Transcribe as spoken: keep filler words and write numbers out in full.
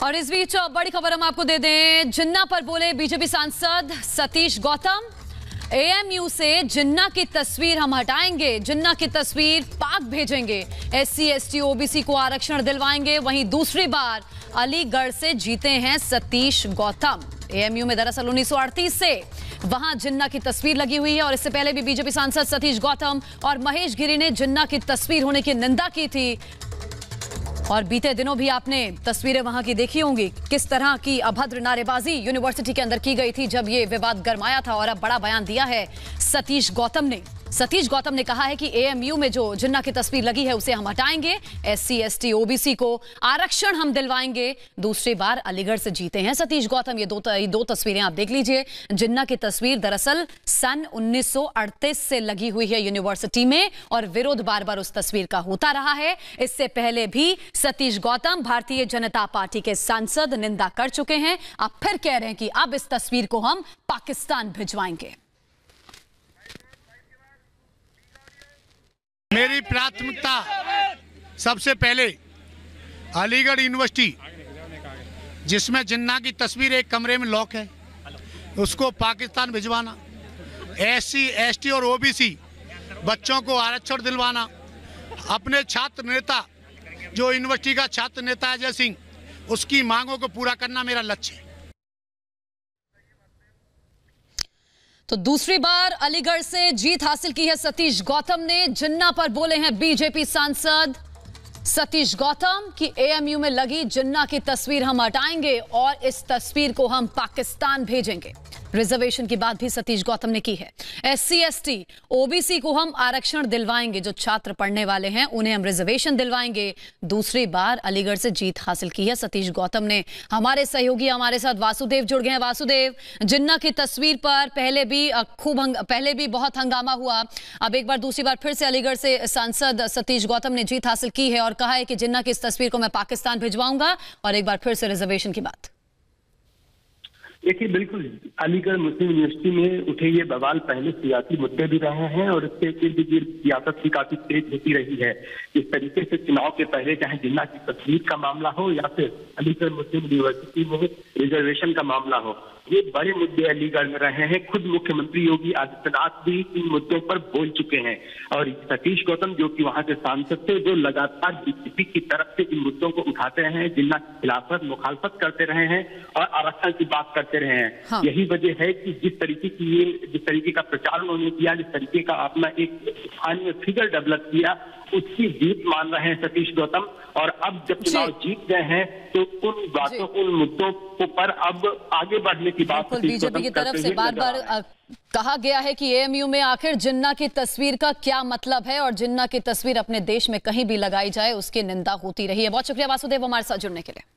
और इस बीच बड़ी खबर हम आपको दे दें, जिन्ना पर बोले बीजेपी सांसद सतीश गौतम। एएमयू से जिन्ना की तस्वीर हम हटाएंगे, जिन्ना की तस्वीर पाक भेजेंगे, एससी एसटी ओबीसी को आरक्षण दिलवाएंगे। वहीं दूसरी बार अलीगढ़ से जीते हैं सतीश गौतम। एएमयू में दरअसल उन्नीस सौ अड़तीस से वहां जिन्ना की तस्वीर लगी हुई है और इससे पहले भी बीजेपी सांसद सतीश गौतम और महेश गिरी ने जिन्ना की तस्वीर होने की निंदा की थी। और बीते दिनों भी आपने तस्वीरें वहां की देखी होंगी, किस तरह की अभद्र नारेबाजी यूनिवर्सिटी के अंदर की गई थी जब ये विवाद गरमाया था। और अब बड़ा बयान दिया है सतीश गौतम ने। सतीश गौतम ने कहा है कि एएमयू में जो जिन्ना की तस्वीर लगी है उसे हम हटाएंगे, एससी एसटी ओबीसी को आरक्षण हम दिलवाएंगे। दूसरी बार अलीगढ़ से जीते हैं सतीश गौतम। ये दो दो तस्वीरें आप देख लीजिए। जिन्ना की तस्वीर दरअसल सन उन्नीस सौ अड़तीस से लगी हुई है यूनिवर्सिटी में और विरोध बार बार उस तस्वीर का होता रहा है। इससे पहले भी सतीश गौतम भारतीय जनता पार्टी के सांसद निंदा कर चुके हैं। अब फिर कह रहे हैं कि अब इस तस्वीर को हम पाकिस्तान भिजवाएंगे। मेरी प्राथमिकता सबसे पहले अलीगढ़ यूनिवर्सिटी, जिसमें जिन्ना की तस्वीर एक कमरे में लॉक है, उसको पाकिस्तान भिजवाना, एससी एसटी और ओबीसी बच्चों को आरक्षण दिलवाना, अपने छात्र नेता जो यूनिवर्सिटी का छात्र नेता अजय सिंह, उसकी मांगों को पूरा करना मेरा लक्ष्य है। तो दूसरी बार अलीगढ़ से जीत हासिल की है सतीश गौतम ने। जिन्ना पर बोले हैं बीजेपी सांसद सतीश गौतम कि एएमयू में लगी जिन्ना की तस्वीर हम हटाएंगे और इस तस्वीर को हम पाकिस्तान भेजेंगे। रिजर्वेशन की बात भी सतीश गौतम ने की है। एससी एसटी ओबीसी को हम आरक्षण दिलवाएंगे, जो छात्र पढ़ने वाले हैं उन्हें हम रिजर्वेशन दिलवाएंगे। दूसरी बार अलीगढ़ से जीत हासिल की है सतीश गौतम ने। हमारे सहयोगी हमारे साथ वासुदेव जुड़ गए हैं। वासुदेव, जिन्ना की तस्वीर पर पहले भी खूब हंग, पहले भी बहुत हंगामा हुआ, अब एक बार दूसरी बार फिर से अलीगढ़ से सांसद सतीश गौतम ने जीत हासिल की है और कहा है कि जिन्ना की इस तस्वीर को मैं पाकिस्तान भिजवाऊंगा। और एक बार फिर से रिजर्वेशन की बात। देखिए, बिल्कुल अलीगढ़ मुस्लिम यूनिवर्सिटी में उठे ये बवाल पहले सियासी मुद्दे भी रहे हैं और इसके इर्द गिर्द सियासत भी काफी तेज होती रही है। इस तरीके से चुनाव के पहले चाहे जिन्ना की तस्वीर का मामला हो या फिर अलीगढ़ मुस्लिम यूनिवर्सिटी में रिजर्वेशन का मामला हो, ये बड़े मुद्दे अलीगढ़ में रहे हैं। खुद मुख्यमंत्री योगी आदित्यनाथ भी इन मुद्दों पर बोल चुके हैं और सतीश गौतम जो कि वहां के सांसद थे, जो लगातार बीजेपी की तरफ से इन मुद्दों को उठाते रहे हैं, जिन्ना की खिलाफत मुखालफत करते रहे हैं और आरक्षण की बात करते रहे हैं। हाँ। यही वजह है कि जिस तरीके की ये जिस तरीके का प्रचार उन्होंने किया, जिस तरीके का अपना एक स्थानीय फिगर डेवलप किया, उसकी जीत मान रहे हैं सतीश गौतम। और अब जब चुनाव जीत गए हैं तो उन बातों उन मुद्दों को पर अब आगे बढ़ने की बात बीजेपी की तरफ से बार बार कहा गया है कि एएमयू में आखिर जिन्ना की तस्वीर का क्या मतलब है और जिन्ना की तस्वीर अपने देश में कहीं भी लगाई जाए उसकी निंदा होती रही है। बहुत शुक्रिया वासुदेव हमारे साथ जुड़ने के लिए।